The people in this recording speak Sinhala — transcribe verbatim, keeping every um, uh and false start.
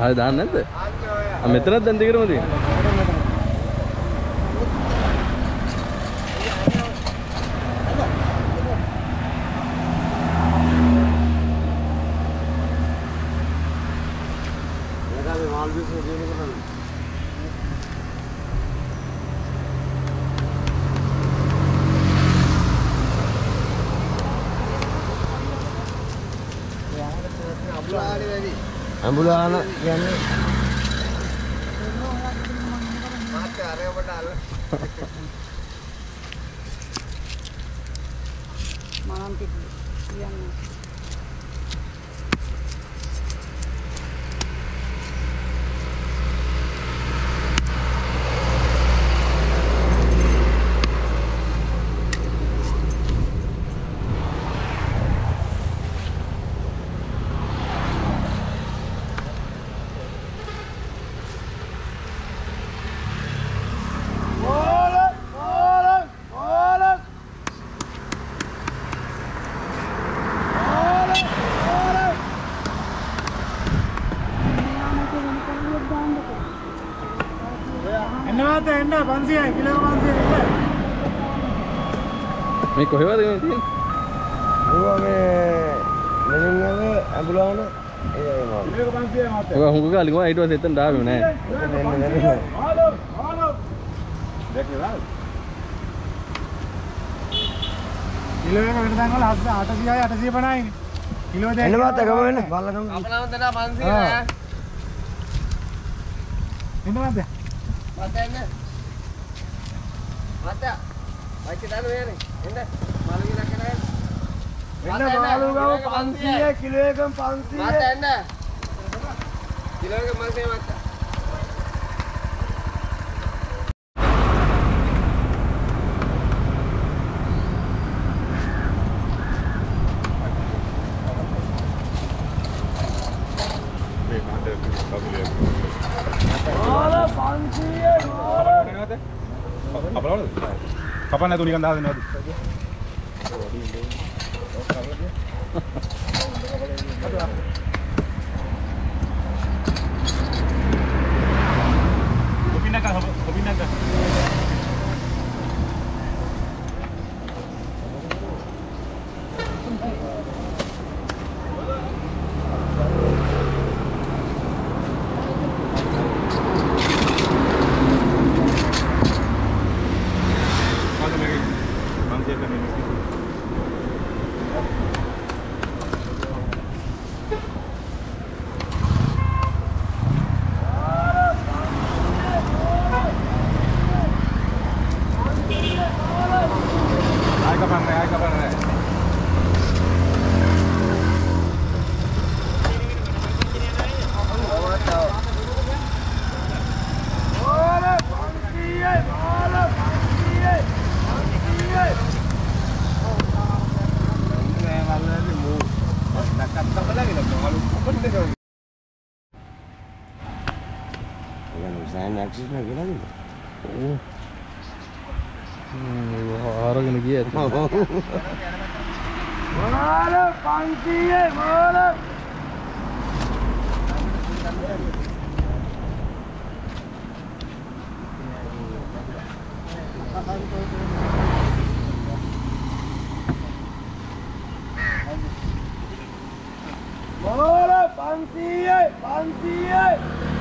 ආයෙ දාන්න නැද්ද? ආ මෙතනත් දැන් දිගටම තියෙනවා. Ambulan කියන්නේ මාත් ආරේ ඔබට අල්ල මනම් කියන්නේ මේ කොහෙවද මේ තියෙන්නේ? ඕවා මේ මෙලින්ගේ ඇඹුලාන ඒ ඒක පන්සියයි මාත්. ඔක හුඟ කාලේ ගියා ඊට පස්සේ එතන ආවෙ නෑ. හලෝ හලෝ දැක්කද? කිලෝ එක වෙන තැන් වල අටසියයි අටසිය පනහයි නේ. කිලෝ දෙක එන්න මාත් ගම වෙන්න බල්ලගම. අපලම දෙනා පන්සිය නෑ. එන්න මාත්. මාත් එන්න. මාත්. වයිච් දාන්න වෙන්නේ. එන්න. මාළු ගිලක් කරගෙන. එන්න මාළු ගම පන්සිය කිලෝ එකම පන්සිය. මාත් එන්න. කිලෝ එක මල්සේ මාත්. Kapan itu nikan dah ni? Kopi nak kah? Kopi nak kah? ආරගෙන ගියා. මාළ පන්සිය මාළ. මාළ පන්සිය පන්සිය